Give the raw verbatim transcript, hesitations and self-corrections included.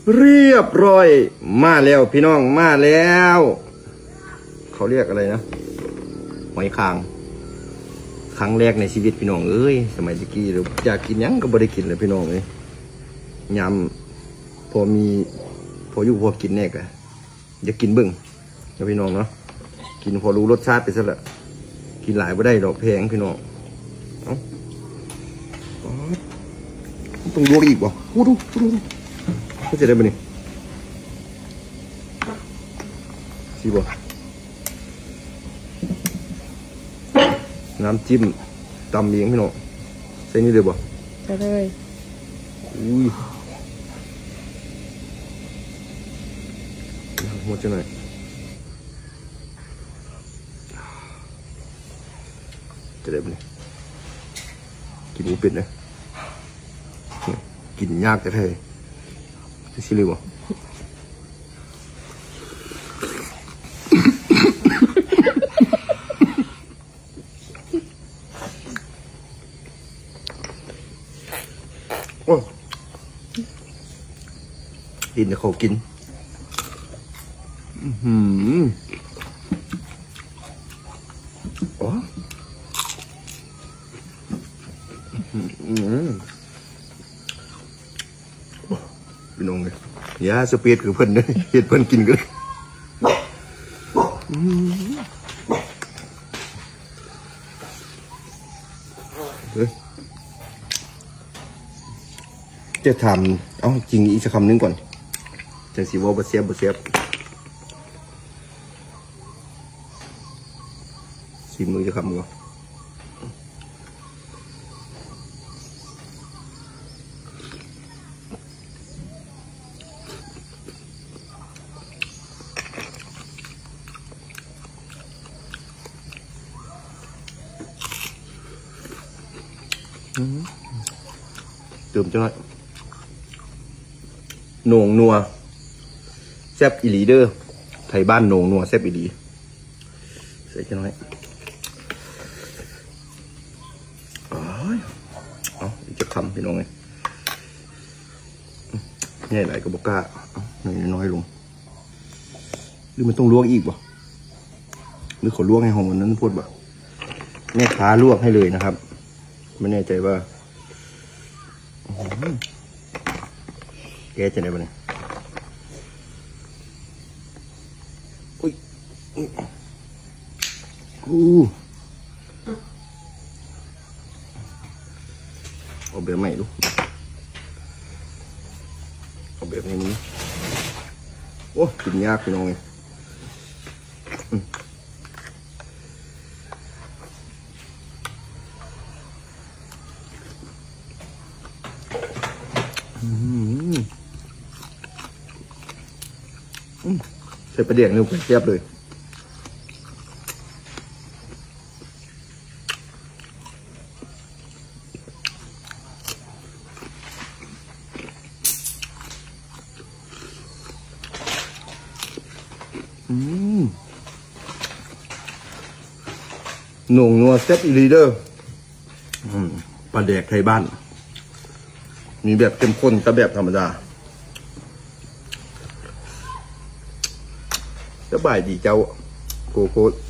เรียบร้อยมาแล้วพี่น้องมาแล้วเขาเรียกอะไรนะหอยคางครั้งแรกในชีวิตพี่น้องเอ้ยสมัยตะกี้เราอยากกินยังก็บ่ได้กินเลยพี่น้องเลยยำพอมีพออยู่พอกินแน่กะอยากกินเบิ่งนะพี่น้องเนาะกินพอรู้รสชาติไปซะละกินหลายบ่ได้ดอกแพงพี่น้องเอ้าต้องลวกอีกบ่ดูดูดูก็จะได้บ่นี่สิบ่น้ำจิ้มตำเลี้ยงพี่น้องใส่นี่เลยบ่ใส่เลยอุ้ยหมดจะหน่อยจะได้บ่นี่กินหมูเป็ดนะกินยากแต่แท้จะสิเลยบ่โอ้ดินจะเขากินอืมโอ้อืมพี่น้องเลยยาสเปียดคือเพิ่นเลยเห็ดเพิ่นกินกันเลยจะทำเอาจริงอีกสักคำนึงก่อนจะสีว่าบะเสียบบะเสียบสีมือจะคำก่อนเติมจังหน่อยโหน่งนัวแซ่บอีหลีเด้อไทยบ้านโหน่งนัวแซ่บอีหลีใส่จังหน่อยอ๋อเอาอีกจะคำพี่น้องไงใหญ่หลายกระบอกก้าหน่อยน้อยลงหรือมันต้องลวกอีกบ่หรือขอลวกให้หอมนั้นพูดบ่แม่ค้าลวกให้เลยนะครับไม่แน่ใจว่าแกจะได้ปะเนี่ยอุ้ยอู้เอาแบบใหม่ดูเอาแบบนี้โอ้กินยากพี่น้องเลยใส่ประเดี๋ยวนึงเทียบเลยหน่งนัวเซตอีลีเดอร์ปลาแดกไทยบ้านมีแบบเข้มข้นกับแบบธรรมดาสบายดีเจ้าโกโก้